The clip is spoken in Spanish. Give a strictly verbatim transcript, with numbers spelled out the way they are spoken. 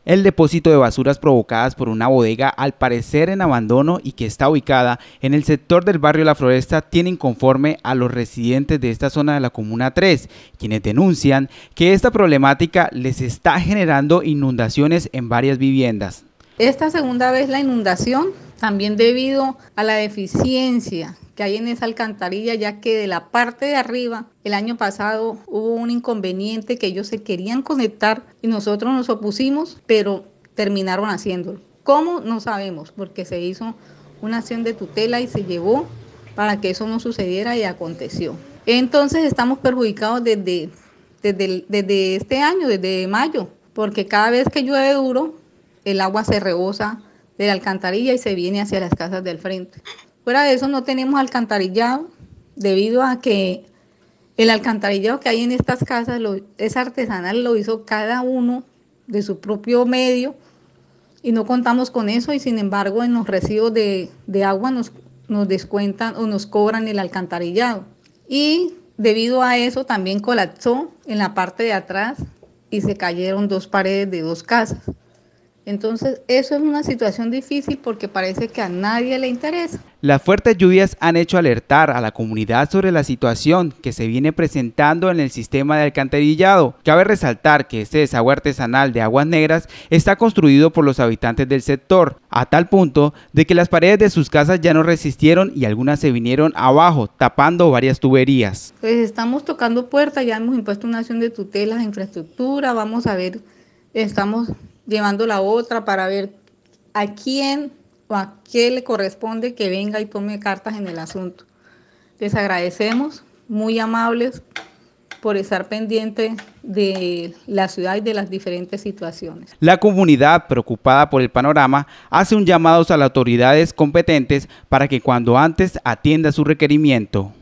El depósito de basuras provocadas por una bodega al parecer en abandono y que está ubicada en el sector del barrio La Floresta tiene inconforme a los residentes de esta zona de la Comuna tres, quienes denuncian que esta problemática les está generando inundaciones en varias viviendas. Esta segunda vez la inundación, también debido a la deficiencia que hay en esa alcantarilla, ya que de la parte de arriba, el año pasado hubo un inconveniente que ellos se querían conectar y nosotros nos opusimos, pero terminaron haciéndolo. ¿Cómo? No sabemos, porque se hizo una acción de tutela y se llevó para que eso no sucediera y aconteció. Entonces estamos perjudicados desde, desde, desde este año, desde mayo, porque cada vez que llueve duro, el agua se rebosa de la alcantarilla y se viene hacia las casas del frente. Fuera de eso no tenemos alcantarillado debido a que el alcantarillado que hay en estas casas lo, es artesanal, lo hizo cada uno de su propio medio y no contamos con eso y sin embargo en los recibos de, de agua nos, nos descuentan o nos cobran el alcantarillado. Y debido a eso también colapsó en la parte de atrás y se cayeron dos paredes de dos casas. Entonces, eso es una situación difícil porque parece que a nadie le interesa. Las fuertes lluvias han hecho alertar a la comunidad sobre la situación que se viene presentando en el sistema de alcantarillado. Cabe resaltar que este desagüe artesanal de Aguas Negras está construido por los habitantes del sector, a tal punto de que las paredes de sus casas ya no resistieron y algunas se vinieron abajo, tapando varias tuberías. Pues estamos tocando puertas, ya hemos impuesto una acción de tutela de infraestructura, vamos a ver, estamos llevando la otra para ver a quién o a qué le corresponde que venga y tome cartas en el asunto. Les agradecemos, muy amables, por estar pendientes de la ciudad y de las diferentes situaciones. La comunidad, preocupada por el panorama, hace un llamado a las autoridades competentes para que cuando antes atienda su requerimiento.